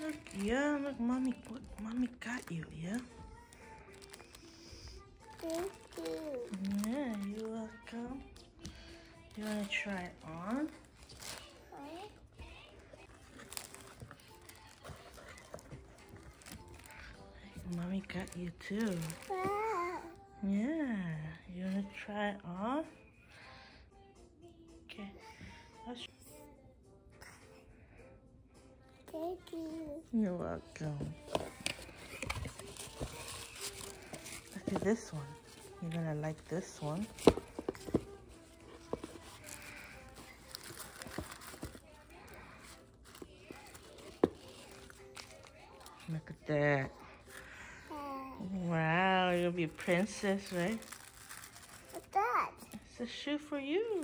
Look, yeah, look, mommy, what mommy got you, yeah? Thank you. Yeah, you're welcome. You wanna try it on? Huh? Mommy got you too. Ah. Yeah, you wanna try it on? Okay. Thank you. You're welcome. Look at this one. You're gonna like this one. Look at that. Wow, you'll be a princess, right? What's that? It's a shoe for you.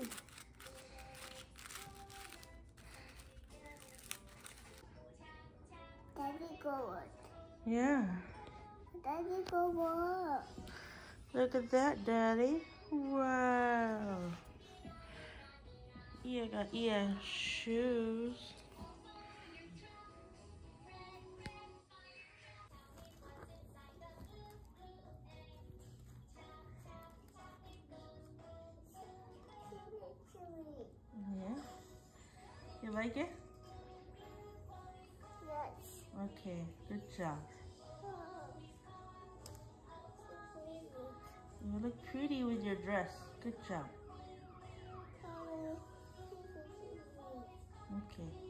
Daddy go what? Yeah. Daddy go what? Look at that, Daddy. Wow. Yeah, shoes. Yeah. You like it? Yes. Okay, good job. You look pretty with your dress. Good job. Okay.